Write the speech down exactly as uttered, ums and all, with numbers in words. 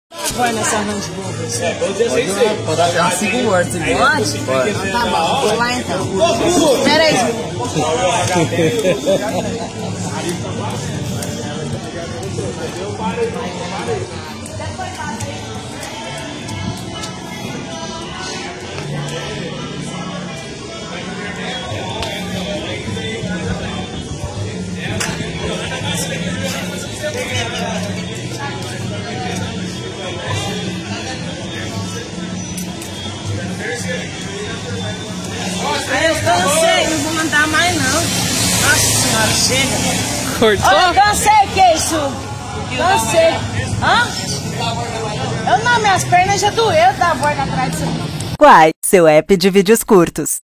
Vai nessa mão de bobas. É, pode dizer sem ser. Pode dar até cinco voltas. Pode? Pode. Tá bom, vou lá então. Espera aí. Aí eu cansei, não vou mandar mais não. Nossa senhora, chega. Cortou? Olha, cansei, que isso? Cansei. Hã? Eu não, minhas pernas já doeu da volta atrás disso. Quai, seu app de vídeos curtos.